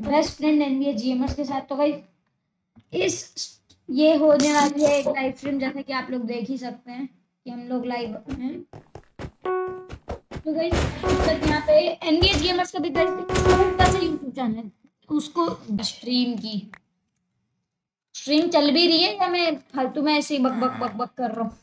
Best friend NBA gamers के साथ। तो भाई ये होने वाली है एक लाइव स्ट्रीम, जैसे कि आप लोग देख ही सकते हैं कि हम लोग लाइव हैं। तो गाइस मतलब यहाँ पे एनबीए गेमर्स का भी यूट्यूब चैनल, उसको स्ट्रीम चल भी रही है या मैं फालतू में ऐसे ही बक बक बक बक कर रहा हूँ?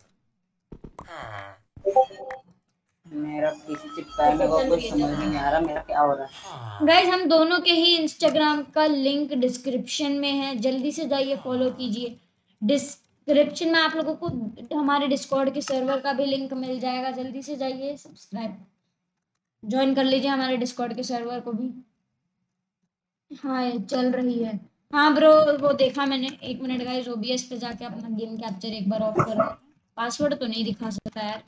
मेरा पीसी चिपका है, मेरे को कुछ समझ नहीं आ रहा मेरा क्या हो रहा है। गाइस हम दोनों के ही इंस्टाग्राम का लिंक डिस्क्रिप्शन में है, जल्दी से जाइए फॉलो कीजिए। डिस्क्रिप्शन में आप लोगों को हमारे डिस्कॉर्ड के सर्वर का भी लिंक मिल जाएगा, जल्दी से जाइए सब्सक्राइब ज्वाइन कर लीजिए हमारे डिस्कॉर्ड के सर्वर को भी। हाँ चल रही है। हाँ ब्रो वो देखा मैंने। 1 मिनट गाइस, ओबीएस पे जाके अपना गेम कैप्चर एक बार ऑफ कर रहा है। पासवर्ड तो नहीं दिखा सकता यार।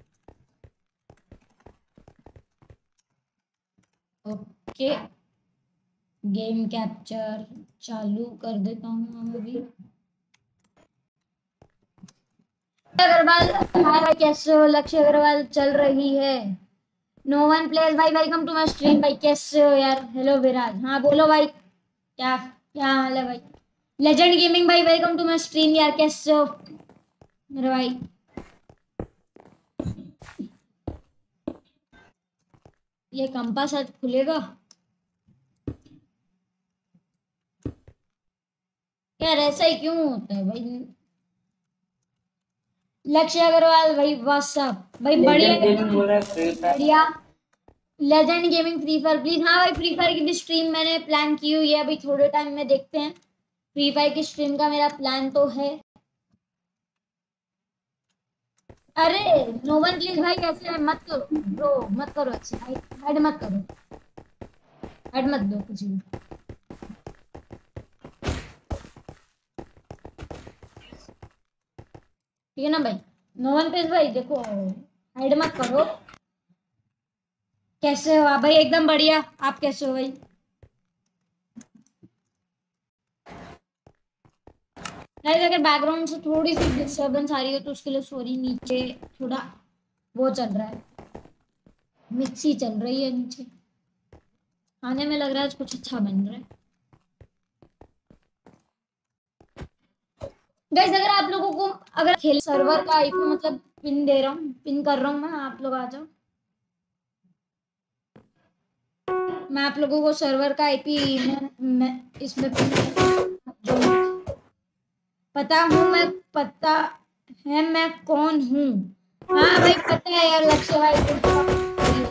ओके गेम कैप्चर चालू कर देता हूँ अभी। अग्रवाल हाय कैसे हो? लक्ष्य अग्रवाल चल रही है। नो वन प्लेस भाई वेलकम टू माय स्ट्रीम भाई, कैसे हो यार? हेलो विराज, हाँ बोलो भाई, क्या क्या हाल है भाई? लेजेंड गेमिंग भाई वेलकम टू माय स्ट्रीम यार, कैसे हो मेरे भाई? ये कंपास आज खुलेगा यार? ऐसा ही क्यों होता है भाई? लक्ष्य अग्रवाल भाई व्हाट्सअप भाई, बढ़िया। Legend gaming free fire please. हाँ भाई फ्री फायर की भी स्ट्रीम मैंने प्लान की हुई है, अभी थोड़े टाइम में देखते हैं। फ्री फायर की स्ट्रीम का मेरा प्लान तो है। अरे नो वन प्लीज भाई कैसे है? मत करो ब्रो, मत करो, अच्छे हाइड मत करो, हाइड मत दो कुछ भी। ठीक है ना भाई? नो वन प्लीज भाई देखो, हाइड मत करो। कैसे हो आप भाई? एकदम बढ़िया, आप कैसे हो भाई? नहीं अगर बैकग्राउंड से थोड़ी सी डिस्टर्बेंस आ रही है तो उसके लिए सॉरी। नीचे थोड़ा वो चल रहा है, मिक्सी चल रही है नीचे, खाने में लग रहा है कुछ अच्छा बन रहा है। गाइस अगर आप लोगों को अगर खेल सर्वर का आईपी मतलब पिन दे रहा हूँ, पिन कर रहा हूँ मैं, आप लोग आ जाओ। मैं आप लोगों को सर्वर का आईपी मैं इसमें जो पता हूँ मैं, पता है मैं कौन हूँ। हाँ भाई पता है यार लक्ष्य भाई।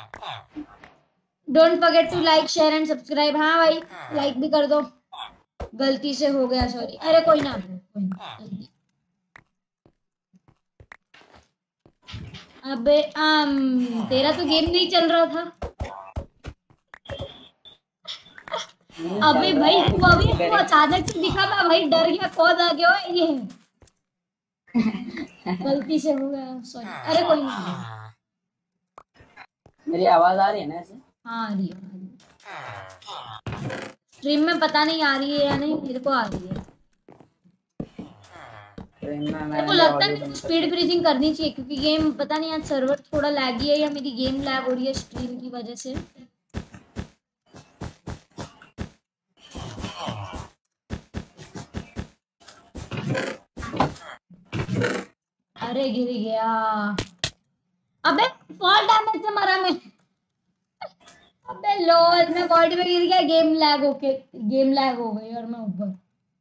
Don't forget to like share and subscribe. हाँ भाई लाइक भी कर दो, गलती से हो गया सॉरी। अरे कोई ना, कोई ना। अबे तेरा तो गेम नहीं चल रहा था। अबे भाई तू अभी तू अचानक से दिखा, मैं भाई डर गया, कौन आ गया ये? गलती से हो गया सॉरी। अरे कोई नहीं। मेरी आवाज आ रही है ना ऐसे? हाँ आ रही है। स्ट्रीम में पता नहीं आ रही है या नहीं, मेरे को आ रही है। मेरे को लगता है स्पीड फ्रीजिंग करनी चाहिए क्योंकि गेम पता नहीं आज सर्वर थोड़ा लैगी है या मेरी गेम लैग हो रही है स्ट्रीम की वजह से। अरे गिर गया। अबे फॉल डैमेज से मरा मैं। अबे लॉल मैं बॉडी में गिर गया, गेम लैग हो गई और मैं ऊपर।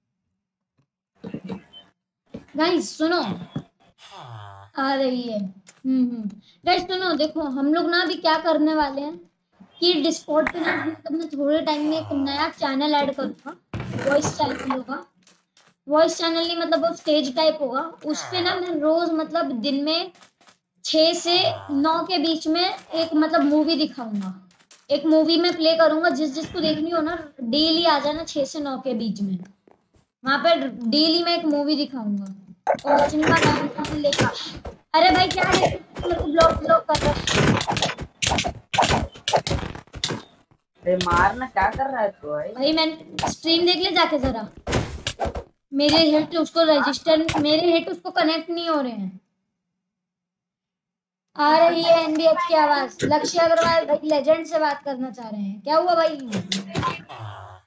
गाइस सुनो, आ रही है। गाइस सुनो, देखो हम लोग ना अभी क्या करने वाले हैं कि डिस्कॉर्ड पे ना मैं थोड़े टाइम में एक नया चैनल ऐड करूंगा। वॉइस चैनल होगा, वॉइस चैनल नहीं मतलब वो स्टेज टाइप होगा। उस पे ना मैं रोज मतलब दिन में 6 से 9 के बीच में एक मतलब मूवी दिखाऊंगा। एक मूवी में प्ले करूंगा, जिसको देखनी हो ना डेली आ जाना 6 से 9 के बीच में। वहां पे डेली मैं एक मूवी दिखाऊंगा और सिनेमा का लेकर। अरे भाई क्या है, मेरे को ब्लॉक कर रहा है। मारना क्या कर रहा है तू भाई? मैंने स्ट्रीम देख ले जाके जरा। मेरे हिट उसको रजिस्टर, मेरे हिट उसको कनेक्ट नहीं हो रहे हैं। आ रही है एनबीएच की आवाज। लक्ष्य अग्रवाल भाई लेजेंड से बात करना चाह रहे हैं, क्या हुआ भाई?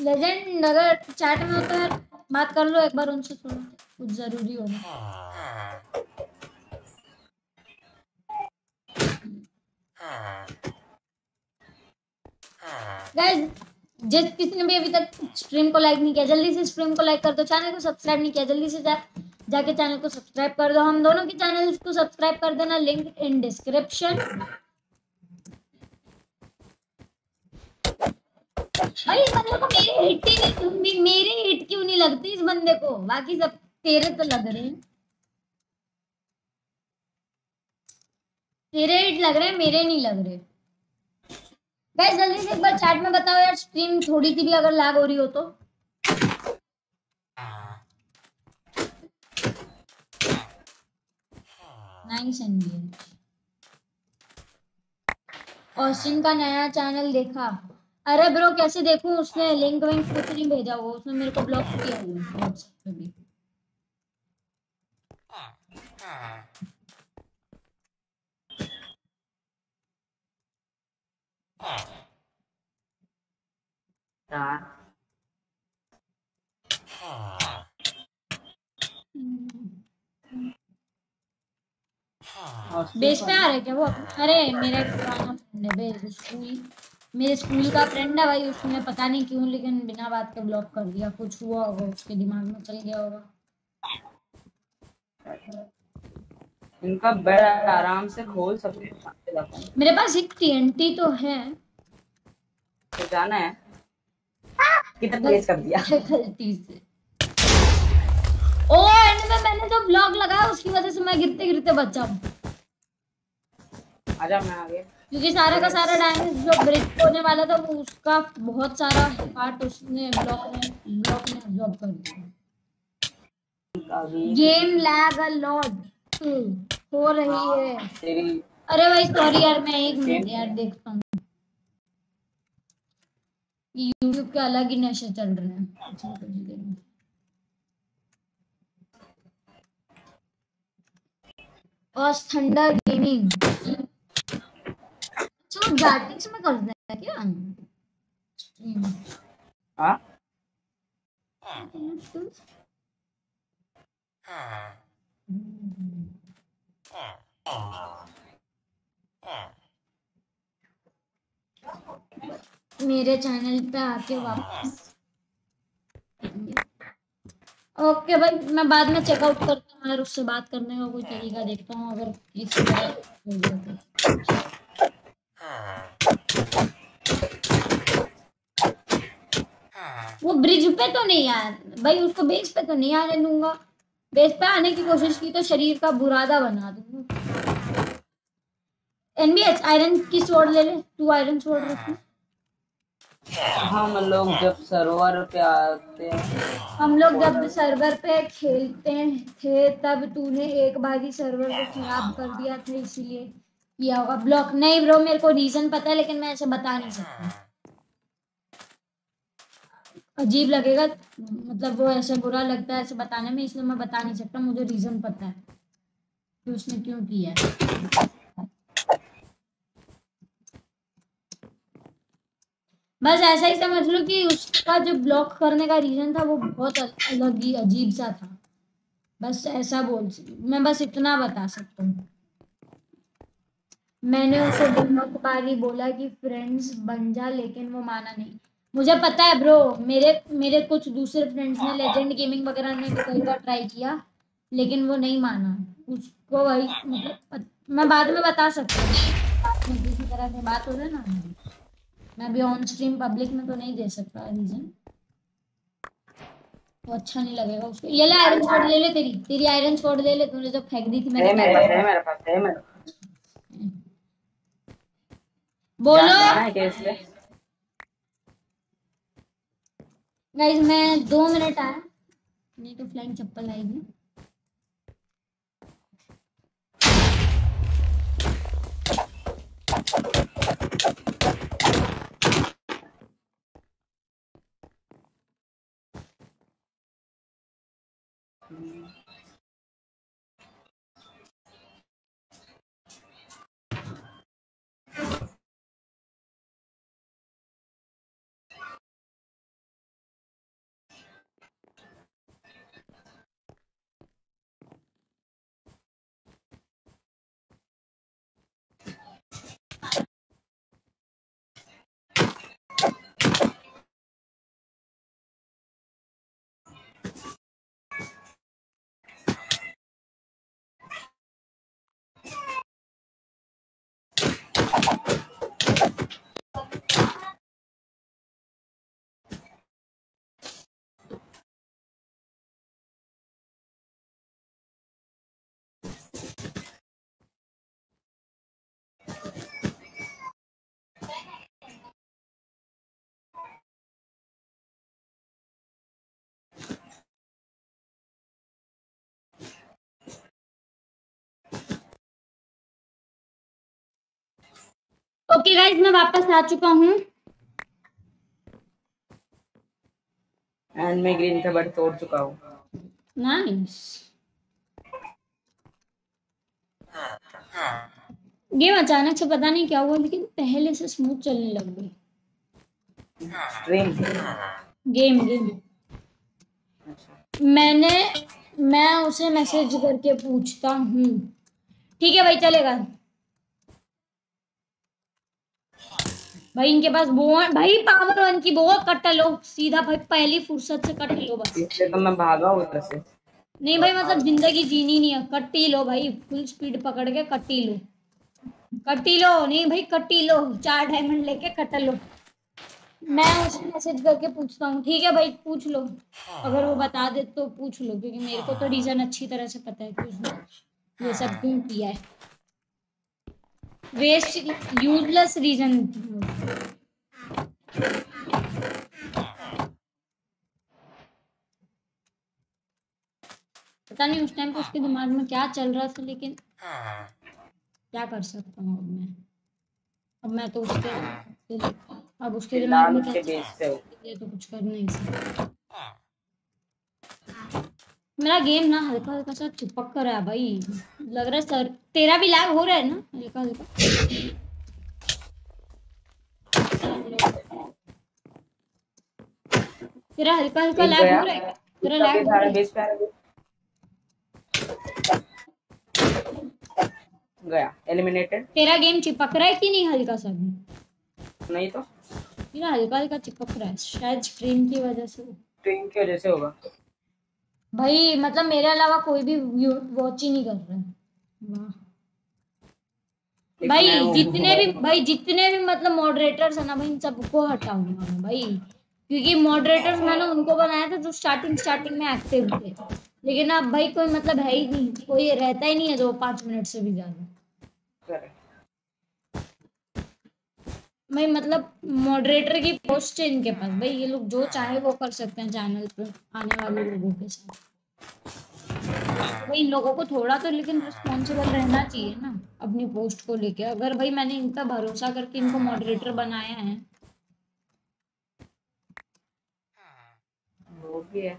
लेजेंड अगर चैट में होता है बात कर लो एक बार उनसे, थोड़ा कुछ जरूरी होगा। गाइस जिस किसी ने भी अभी तक स्ट्रीम को लाइक नहीं किया जल्दी से स्ट्रीम को लाइक कर दो, चैनल को सब्सक्राइब नहीं किया जल्दी से जाके चैनल को सब्सक्राइब कर दो। हम दोनों की चैनल को सब्सक्राइब कर देना, लिंक इन डिस्क्रिप्शन। भाई इस बंदे को मेरे हिट ही नहीं, मेरे हिट क्यों नहीं लगती इस बंदे को, बाकी सब तेरे तो लग रहे हैं, तेरे हिट लग रहे हैं मेरे नहीं लग रहे। गाइस जल्दी से एक बार चैट में बताओ यार, स्ट्रीम थोड़ी सी भी अगर लैग हो रही हो तो। नाइस एंड ऑस्टिन का नया चैनल देखा? अरे ब्रो कैसे देखूं, उसने लिंक विंक कुछ नहीं भेजा, वो उसने मेरे को ब्लॉक किया हुआ है व्हाट्सएप पे भी। बेस पे आ रहे क्या वो? अरे मेरा एक पुराना फ्रेंड है बेस, स्कूल, मेरे स्कूल का फ्रेंड है भाई, उसने पता नहीं क्यों लेकिन बिना बात के ब्लॉक कर दिया, कुछ हुआ होगा उसके दिमाग में चल गया होगा। इनका बेड आराम से खोल सकते हैं। मेरे पास एक टीएनटी तो है, तो जाना है कितना प्लेस कर दिया गलती से। ओ एंड में मैंने जो ब्लॉक लगाया उसकी वजह से मैं गिरते गिरते बचा हूँ, आजा मैं आ गया, क्योंकि सारा का सारा डैमेज जो ब्रेक होने वाला था वो उसका बहुत सारा पार्ट उसने ब्लॉक ने अब्सॉर्ब कर दिया। गेम लैग अ लॉट हो रही है तेरी। अरे भाई सॉरी यार, मैं एक मिनट यार देखता हूँ, यूट्यूब के अलग ही नशे चल रहे हैं। और थंडर गेमिंग अच्छा जैटिक्स में कर देना क्या? हाँ मेरे चैनल पे आके वापस ओके भाई, मैं बाद में चेकआउट करता हूँ और उससे बात करने का कोई तरीका देखता हूँ अगर किसी तरह हो गया तो। वो ब्रिज पे तो नहीं यार भाई, उसको बेस पे तो नहीं आने दूंगा, बेस पे आने की कोशिश की तो शरीर का बुरादा बना दूंगा। एनबीएच आयरन की स्वॉर्ड ले ले, 2 आयरन स्वॉर्ड रखी। हम लोग जब सर्वर पे आते हैं, हम लोग जब सर्वर पे खेलते थे तब तूने एक बार ही सर्वर को खराब कर दिया था इसीलिए किया होगा ब्लॉक। नहीं ब्रो मेरे को रीजन पता है लेकिन मैं ऐसे बता नहीं सकता, अजीब लगेगा, मतलब वो ऐसे बुरा लगता है ऐसे बताने में, इसलिए मैं बता नहीं सकता, मुझे रीजन पता है कि उसने क्यों किया है। बस ऐसा ही समझ लो कि उसका जो ब्लॉक करने का रीजन था वो बहुत अलग ही अजीब सा था, बस ऐसा बोल, मैं बस इतना बता सकता हूँ। मैंने उसे बहुत बार ही बोला कि फ्रेंड्स बन जा लेकिन वो माना नहीं। मुझे पता है ब्रो, मेरे कुछ दूसरे फ्रेंड्स ने लेजेंड गेमिंग वगैरह ने भी कई बार ट्राई किया लेकिन वो नहीं माना उसको, वही मतलब मैं बाद में बता सकता हूँ, किसी तरह से बात हो जाए ना, मैं भी ऑन स्ट्रीम पब्लिक में तो नहीं दे सकता रीजन, तो अच्छा नहीं लगेगा उसको। ये ले आयरन स्वॉर्ड ले ले, तेरी आयरन स्वॉर्ड ले ले, तूने जब फेंक दी थी मैंने मेरे पास बोलो कैसे गाइस, मैं 2 मिनट आया नहीं तो फ्लाइंग चप्पल आएगी। ओके गाइस, मैं वापस आ चुका हूँ। एंड मैं ग्रीन का बट तोड़ चुका हूँ। नाइस। गेम अचानक से पता नहीं क्या हुआ, लेकिन पहले से स्मूथ चलने लग गई। स्ट्रीम गेम अच्छा। मैं उसे मैसेज करके पूछता हूँ। ठीक है भाई, चलेगा। भाई इनके पास वो है भाई, पावर 1 की वो कट लो सीधा भाई, पहली फुर्सत से कट लो बस। इसलिए तो मैं भागा हूँ उधर से। नहीं भाई, मतलब जिंदगी जीनी नहीं है, कट्टी लो भाई, फुल स्पीड पकड़ के कट्टी लो। कट्टी लो नहीं भाई, कट्टी लो, 4 डायमंड लेके कट लो। मैं उसे मैसेज करके पूछता हूँ। ठीक है भाई, पूछ लो, अगर वो बता दे तो पूछ लो, क्योंकि मेरे को तो रीजन अच्छी तरह से पता है कि उसने ये सब क्यों किया है। Waste useless reason. पता नहीं उस टाइम पे उसके दिमाग में क्या चल रहा था, लेकिन क्या कर सकता हूँ अब मैं तो अब उसके दिमाग में क्या चल रहा है ये तो कुछ कर नहीं सकता। मेरा गेम ना हल्का हल्का सा चिपक कर है भाई, लग रहा है सर तेरा भी लैग हो रहा है ना हल्का हल्का। तेरा हल्का हल्का लैग हो रहा है, तेरा लैग हो रहा है। गया एलिमिनेटेड। तेरा गेम चिपक रहा है कि नहीं हल्का सा भी? नहीं तो मेरा हल्का हल्का चिपक रहा है, शायद स्ट्रीम की वजह से। स्ट्रीम की वजह से होगा भाई मतलब मेरे अलावा कोई भी वॉच ही नहीं कर रहा है। वाह भाई, जितने भी मतलब मॉडरेटर्स है ना भाई, इन सबको हटाऊंगा मैं भाई, क्योंकि मॉडरेटर्स मैंने उनको बनाया था जो स्टार्टिंग में एक्टिव थे, लेकिन अब भाई कोई मतलब है ही नहीं, कोई रहता ही नहीं है जो 5 मिनट से भी ज्यादा। भाई मतलब मॉडरेटर की पोस्ट है इनके पास भाई, ये लोग जो चाहे वो कर सकते हैं चैनल पे आने वाले लोगों के साथ। भाई इन लोगों को थोड़ा तो लेकिन रिस्पॉन्सिबल रहना चाहिए ना अपनी पोस्ट को लेके। अगर भाई मैंने इन पर भरोसा करके इनको मॉडरेटर बनाया है, वो भी है।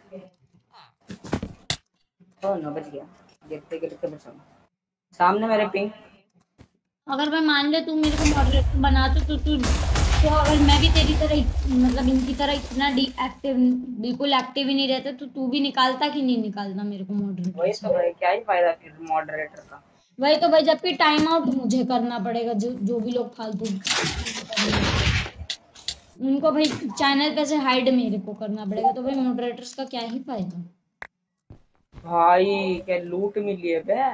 ओ नो, बच गया, गिरते गिरते बचा। सामने मेरे पिंग। अगर मैं मान ले तू मेरे को मॉडरेटर बना तो अगर मैं भी तेरी तरह मतलब इनकी तरह इतना एक्टिव बिल्कुल एक्टिव ही नहीं रहता तो तू भी निकालता कि नहीं निकालता मेरे को मॉडरेटर? वही तो भाई, क्या ही फायदा फिर मॉडरेटर का। वही तो भाई, जबकि टाइम आउट मुझे करना पड़ेगा, जो भी लोग फालतू उनको भाई चैनल पे से हाइड मेरे को करना पड़ेगा, तो भाई मॉडरेटर्स का क्या ही फायदा। भाई क्या लूट मिली है बे।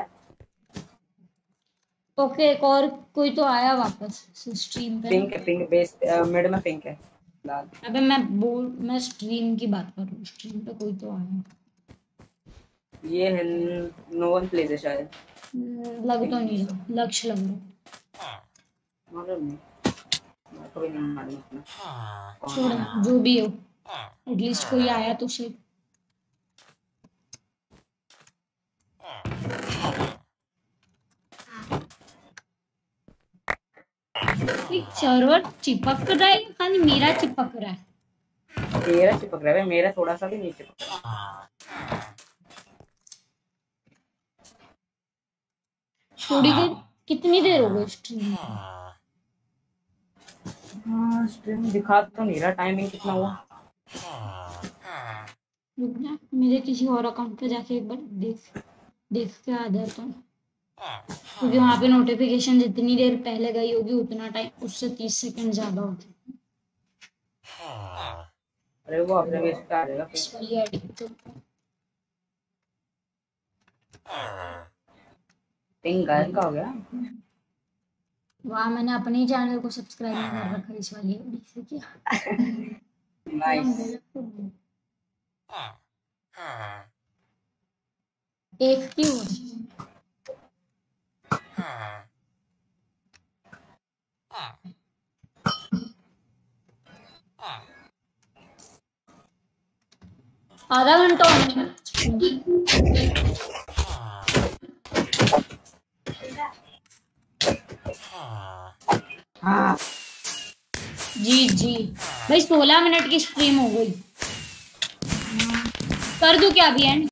ओके, एक और कोई तो आया वापस स्ट्रीम पे। पिंक बेस मिड में पिंक है लाल। अबे मैं स्ट्रीम की बात कर रहा हूँ, स्ट्रीम पे कोई तो आया। ये है नो वन प्लेस है शायद। लग तो नहीं रहा, लक्ष्य लग रहा। मालूम नहीं, मैं तो नहीं मालूम अपना। छोड़ जो भी हो, एटलीस्ट कोई आया तो सही। सर्वर चिपक रहा है, खाली मेरा चिपक रहा है? तेरा चिपक रहा है, मेरा थोड़ा सा भी नहीं चिपक रहा। थोड़ी देर, कितनी देर हो गई स्ट्रीम? हाँ स्ट्रीम दिखा तो नहीं रहा, टाइमिंग कितना हुआ। रुक जा, मेरे किसी और अकाउंट पे जाके एक बार देख के आ जाता हूँ, क्योंकि वहाँ पे नोटिफिकेशन जितनी देर पहले गई होगी उतना टाइम उससे 30 सेकंड ज्यादा होता है। अरे वो अपने बेस पे आ जाएगा इस वाली आईडी तो पिंग गायब का हो गया। वहाँ मैंने अपने ही चैनल को सब्सक्राइब नहीं कर रखा इस वाली आईडी से क्या। नाइस। एक क्यों आधा घंटा होने हाँ जी जी भाई 16 मिनट की स्ट्रीम हो गई। कर दूं क्या अभी एंड?